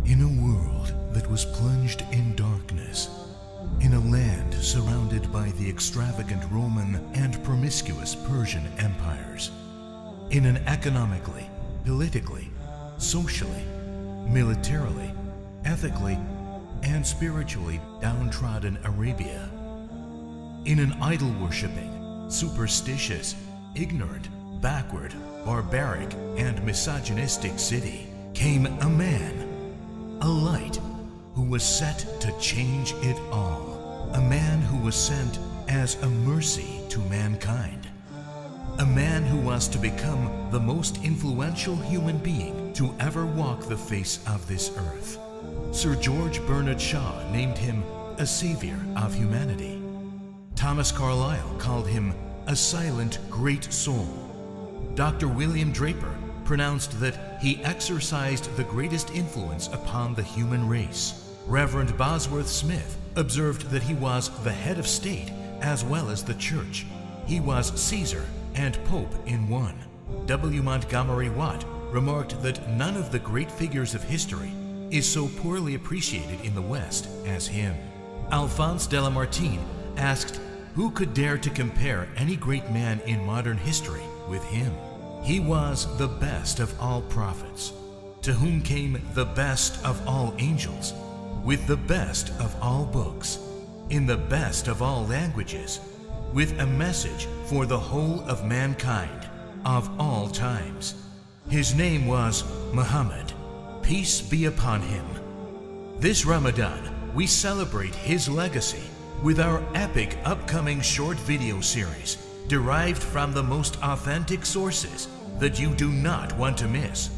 In a world that was plunged in darkness, in a land surrounded by the extravagant Roman and promiscuous Persian empires, in an economically, politically, socially, militarily, ethically, and spiritually downtrodden Arabia, in an idol-worshipping, superstitious, ignorant, backward, barbaric, and misogynistic city, came a man, a light, who was set to change it all. A man who was sent as a mercy to mankind. A man who was to become the most influential human being to ever walk the face of this earth. Sir George Bernard Shaw named him a savior of humanity. Thomas Carlyle called him a silent great soul. Dr. William Draper pronounced that he exercised the greatest influence upon the human race. Reverend Bosworth Smith observed that he was the head of state as well as the church. He was Caesar and Pope in one. W. Montgomery Watt remarked that none of the great figures of history is so poorly appreciated in the West as him. Alphonse de Lamartine asked, who could dare to compare any great man in modern history with him? He was the best of all prophets, to whom came the best of all angels, with the best of all books, in the best of all languages, with a message for the whole of mankind, of all times. His name was Muhammad. Peace be upon him. This Ramadan, we celebrate his legacy with our epic upcoming short video series, derived from the most authentic sources that you do not want to miss.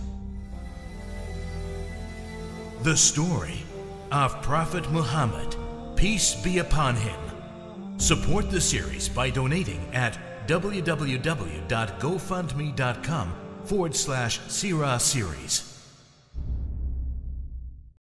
The story of Prophet Muhammad, peace be upon him. Support the series by donating at www.gofundme.com/Sirah series.